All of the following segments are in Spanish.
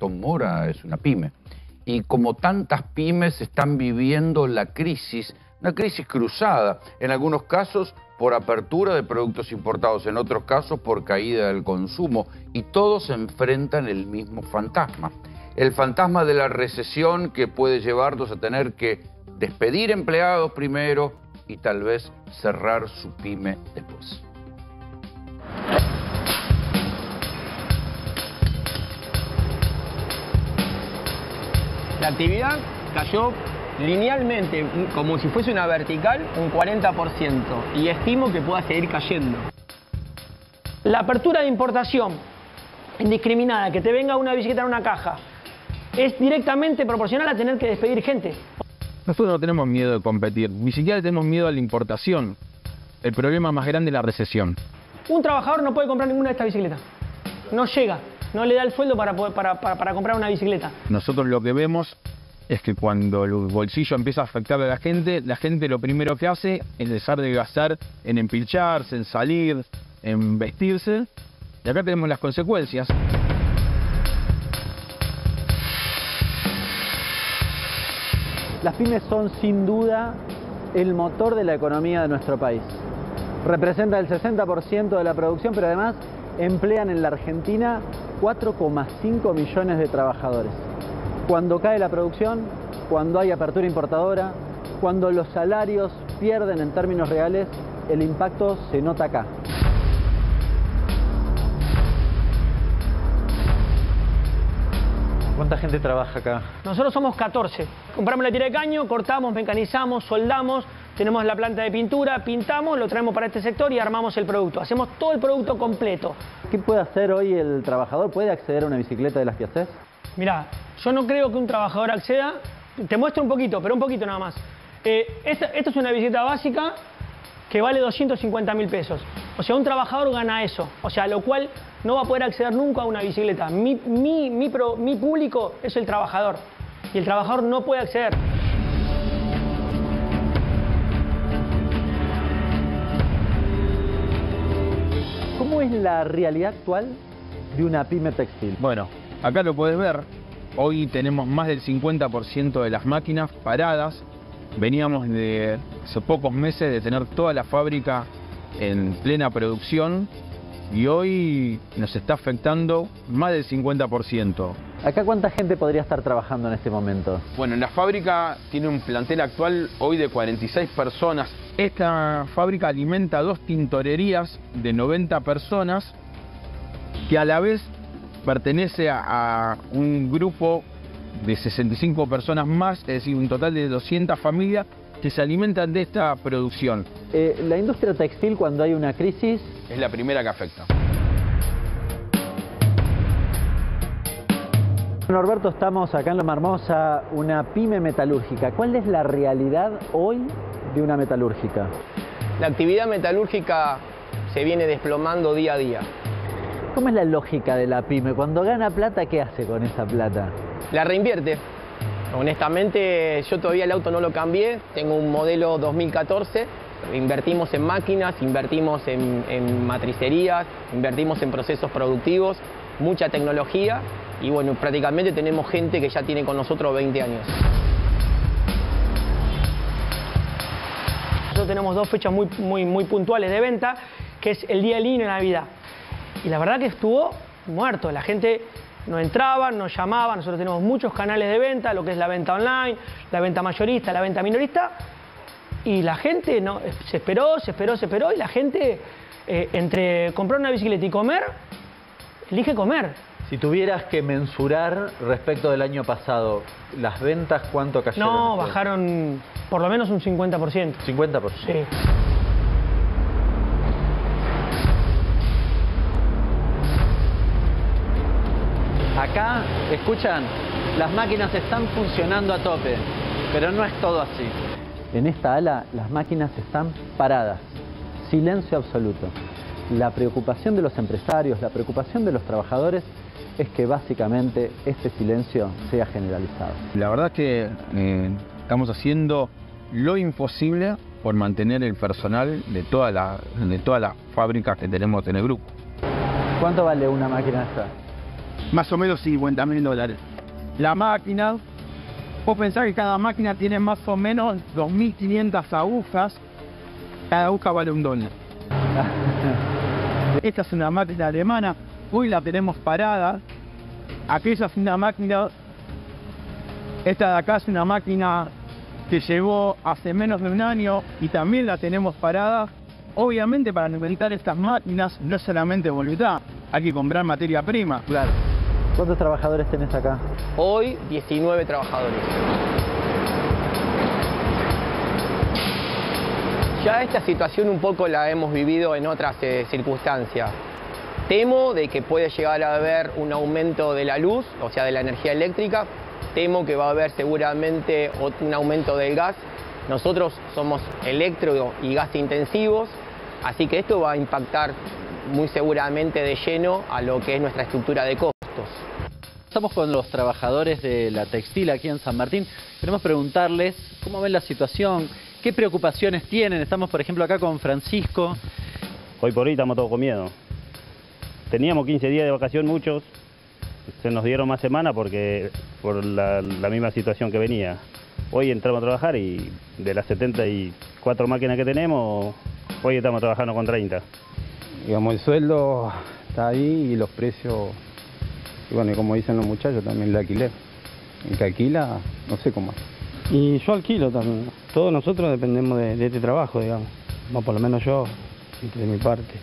Gastón Mora es una pyme. Y como tantas pymes están viviendo la crisis, una crisis cruzada, en algunos casos por apertura de productos importados, en otros casos por caída del consumo, y todos enfrentan el mismo fantasma. El fantasma de la recesión que puede llevarlos a tener que despedir empleados primero y tal vez cerrar su pyme después. La actividad cayó linealmente, como si fuese una vertical, un 40%, y estimo que pueda seguir cayendo. La apertura de importación indiscriminada, que te venga una bicicleta en una caja, es directamente proporcional a tener que despedir gente. Nosotros no tenemos miedo de competir, ni siquiera tenemos miedo a la importación. El problema más grande es la recesión. Un trabajador no puede comprar ninguna de estas bicicletas. No llega, no le da el sueldo para comprar una bicicleta. Nosotros lo que vemos es que cuando el bolsillo empieza a afectar a la gente lo primero que hace es dejar de gastar en empilcharse, en salir, en vestirse. Y acá tenemos las consecuencias. Las pymes son sin duda el motor de la economía de nuestro país. Representan el 60% de la producción, pero además emplean en la Argentina 4,5 millones de trabajadores. Cuando cae la producción, cuando hay apertura importadora, cuando los salarios pierden en términos reales, el impacto se nota acá. ¿Cuánta gente trabaja acá? Nosotros somos 14. Compramos la tira de caño, cortamos, mecanizamos, soldamos, tenemos la planta de pintura, pintamos, lo traemos para este sector y armamos el producto. Hacemos todo el producto completo. ¿Qué puede hacer hoy el trabajador? ¿Puede acceder a una bicicleta de las que haces? Mirá, yo no creo que un trabajador acceda. Te muestro un poquito, pero un poquito nada más. Esta es una bicicleta básica que vale 250.000 pesos. O sea, un trabajador gana eso. O sea, lo cual no va a poder acceder nunca a una bicicleta. Mi público es el trabajador. Y el trabajador no puede acceder. ¿Cómo es la realidad actual de una pyme textil? Bueno, acá lo puedes ver. Hoy tenemos más del 50% de las máquinas paradas. Veníamos de hace pocos meses de tener toda la fábrica en plena producción y hoy nos está afectando más del 50%. ¿Acá cuánta gente podría estar trabajando en este momento? Bueno, la fábrica tiene un plantel actual hoy de 46 personas. Esta fábrica alimenta 2 tintorerías de 90 personas que a la vez pertenece a un grupo de 65 personas más, es decir, un total de 200 familias que se alimentan de esta producción. La industria textil, cuando hay una crisis, es la primera que afecta. Norberto, estamos acá en Loma Hermosa, una pyme metalúrgica. ¿Cuál es la realidad hoy de una metalúrgica? La actividad metalúrgica se viene desplomando día a día. ¿Cómo es la lógica de la pyme? Cuando gana plata, ¿qué hace con esa plata? La reinvierte. Honestamente, yo todavía el auto no lo cambié, tengo un modelo 2014, invertimos en máquinas, invertimos en matricerías, invertimos en procesos productivos, mucha tecnología y bueno, prácticamente tenemos gente que ya tiene con nosotros 20 años. Nosotros tenemos 2 fechas muy puntuales de venta, que es el Día del Niño y Navidad. Y la verdad que estuvo muerto, la gente no entraba, nos llamaba, nosotros tenemos muchos canales de venta, lo que es la venta online, la venta mayorista, la venta minorista, y la gente no, se esperó, y la gente entre comprar una bicicleta y comer, elige comer. Si tuvieras que mensurar respecto del año pasado, ¿las ventas cuánto cayeron? No, bajaron por lo menos un 50%. ¿50%? Sí. Acá, escuchan, las máquinas están funcionando a tope, pero no es todo así. En esta ala, las máquinas están paradas, silencio absoluto. La preocupación de los empresarios, la preocupación de los trabajadores es que básicamente este silencio sea generalizado. La verdad es que estamos haciendo lo imposible por mantener el personal de toda la fábrica que tenemos en el grupo. ¿Cuánto vale una máquina esta? Más o menos $50.000. La máquina, vos pensás que cada máquina tiene más o menos 2.500 agujas. Cada aguja vale $1. Esta es una máquina alemana, hoy la tenemos parada. Aquella es una máquina, esta de acá es una máquina que llegó hace menos de un año y también la tenemos parada. Obviamente para inventar estas máquinas no es solamente voluntad, hay que comprar materia prima. Claro. ¿Cuántos trabajadores tenés acá? Hoy 19 trabajadores. Ya esta situación un poco la hemos vivido en otras circunstancias. Temo de que puede llegar a haber un aumento de la luz, o sea, de la energía eléctrica. Temo que va a haber seguramente un aumento del gas. Nosotros somos electro y gas intensivos, así que esto va a impactar muy seguramente de lleno a lo que es nuestra estructura de costos. Estamos con los trabajadores de la textil aquí en San Martín. Queremos preguntarles cómo ven la situación, qué preocupaciones tienen. Estamos, por ejemplo, acá con Francisco. Hoy por hoy estamos todos con miedo. Teníamos 15 días de vacación muchos, se nos dieron más semanas porque por la misma situación que venía. Hoy entramos a trabajar y de las 74 máquinas que tenemos, hoy estamos trabajando con 30. Digamos, el sueldo está ahí y los precios, y bueno, y como dicen los muchachos, también el alquiler. El que alquila, no sé cómo es. Y yo alquilo también. Todos nosotros dependemos de este trabajo, digamos. Bueno, por lo menos yo, de mi parte.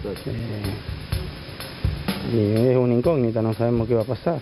Y es una incógnita, no sabemos qué va a pasar.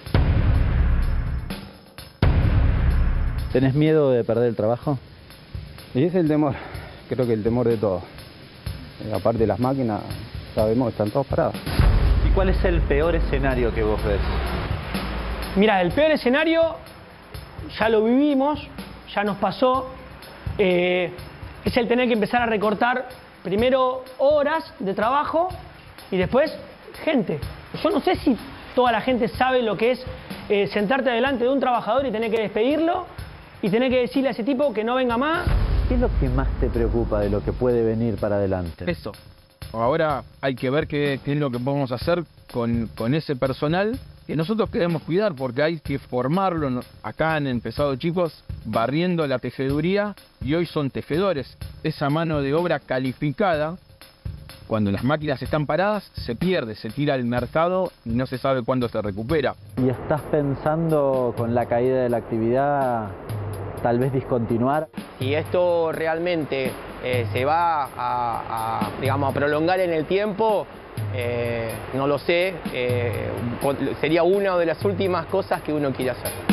¿Tenés miedo de perder el trabajo? Y ese es el temor, creo que el temor de todos. Aparte de las máquinas, sabemos que están todos parados. ¿Y cuál es el peor escenario que vos ves? Mira, el peor escenario ya lo vivimos, ya nos pasó. Es el tener que empezar a recortar primero horas de trabajo y después gente. Yo no sé si toda la gente sabe lo que es sentarte delante de un trabajador y tener que despedirlo y tener que decirle a ese tipo que no venga más. ¿Qué es lo que más te preocupa de lo que puede venir para adelante? Eso. Ahora hay que ver qué es lo que podemos hacer con ese personal que nosotros queremos cuidar, porque hay que formarlo. Acá han empezado chicos barriendo la tejeduría y hoy son tejedores. Esa mano de obra calificada, cuando las máquinas están paradas, se pierde, se tira al mercado y no se sabe cuándo se recupera. ¿Y estás pensando con la caída de la actividad tal vez discontinuar? Si esto realmente se va digamos, a prolongar en el tiempo, no lo sé, sería una de las últimas cosas que uno quiere hacer.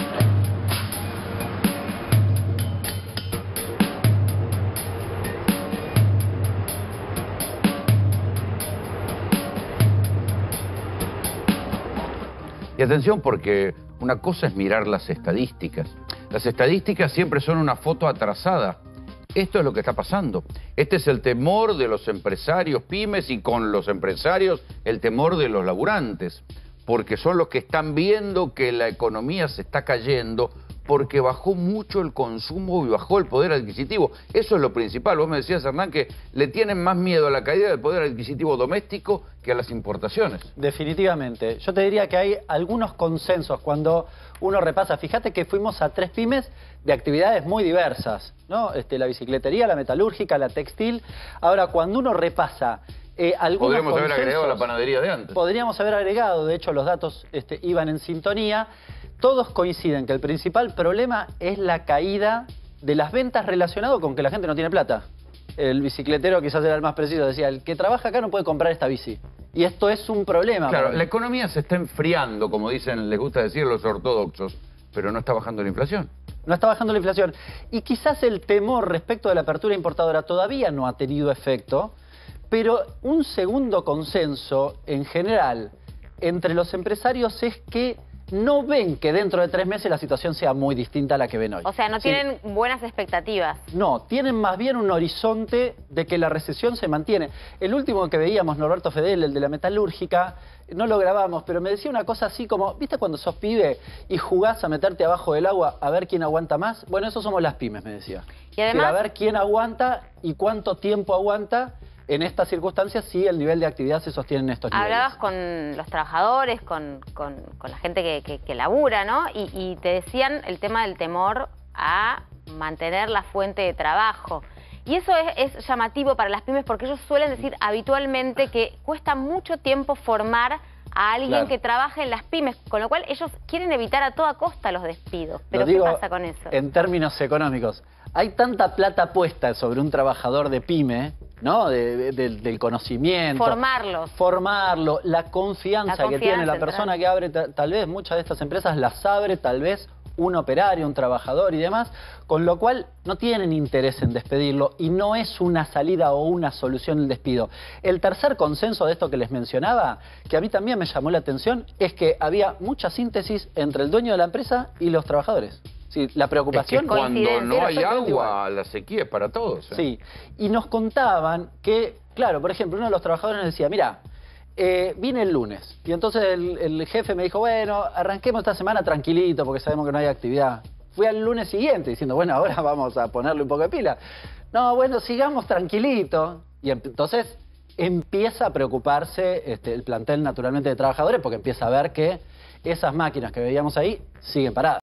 Y atención, porque una cosa es mirar las estadísticas. Las estadísticas siempre son una foto atrasada. Esto es lo que está pasando. Este es el temor de los empresarios pymes y con los empresarios el temor de los laburantes, porque son los que están viendo que la economía se está cayendo porque bajó mucho el consumo y bajó el poder adquisitivo. Eso es lo principal. Vos me decías, Hernán, que le tienen más miedo a la caída del poder adquisitivo doméstico que a las importaciones. Definitivamente. Yo te diría que hay algunos consensos cuando uno repasa. Fíjate que fuimos a 3 pymes de actividades muy diversas, ¿no? La bicicletería, la metalúrgica, la textil. Ahora, cuando uno repasa algunos podríamos haber consensos, agregado la panadería de antes. Podríamos haber agregado, de hecho los datos iban en sintonía. Todos coinciden que el principal problema es la caída de las ventas relacionado con que la gente no tiene plata. El bicicletero quizás era el más preciso, decía, el que trabaja acá no puede comprar esta bici. Y esto es un problema. Claro, la economía se está enfriando, como dicen, les gusta decir los ortodoxos, pero no está bajando la inflación. No está bajando la inflación. Y quizás el temor respecto de la apertura importadora todavía no ha tenido efecto, pero un segundo consenso en general entre los empresarios es que no ven que dentro de 3 meses la situación sea muy distinta a la que ven hoy. O sea, no tienen buenas expectativas. No, tienen más bien un horizonte de que la recesión se mantiene. El último que veíamos, Norberto Fedel, el de la metalúrgica, no lo grabamos, pero me decía una cosa así como, ¿viste cuando sos pibe y jugás a meterte abajo del agua a ver quién aguanta más? Bueno, eso somos las pymes, me decía. Y además, a ver quién aguanta y cuánto tiempo aguanta en estas circunstancias sí el nivel de actividad se sostiene en estos niveles. Hablabas con los trabajadores, con la gente que labura, ¿no? Y te decían el tema del temor a mantener la fuente de trabajo. Y eso es llamativo para las pymes porque ellos suelen decir habitualmente que cuesta mucho tiempo formar a alguien que trabaje en las pymes, con lo cual ellos quieren evitar a toda costa los despidos. Pero ¿qué pasa con eso? En términos económicos, hay tanta plata puesta sobre un trabajador de pyme, ¿no? Del conocimiento. Formarlo, la confianza que tiene la persona que abre, tal vez muchas de estas empresas las abre, tal vez un operario, un trabajador y demás, con lo cual no tienen interés en despedirlo y no es una salida o una solución el despido. El tercer consenso de esto que les mencionaba, que a mí también me llamó la atención, es que había mucha síntesis entre el dueño de la empresa y los trabajadores. Sí, la preocupación... Es que cuando no hay agua, la sequía es para todos. Sí, y nos contaban que, claro, por ejemplo, uno de los trabajadores nos decía, mira, vine el lunes y entonces el jefe me dijo, bueno, arranquemos esta semana tranquilito porque sabemos que no hay actividad. Fui al lunes siguiente diciendo, bueno, ahora vamos a ponerle un poco de pila. No, bueno, sigamos tranquilito. Y entonces empieza a preocuparse el plantel naturalmente de trabajadores porque empieza a ver que esas máquinas que veíamos ahí siguen paradas.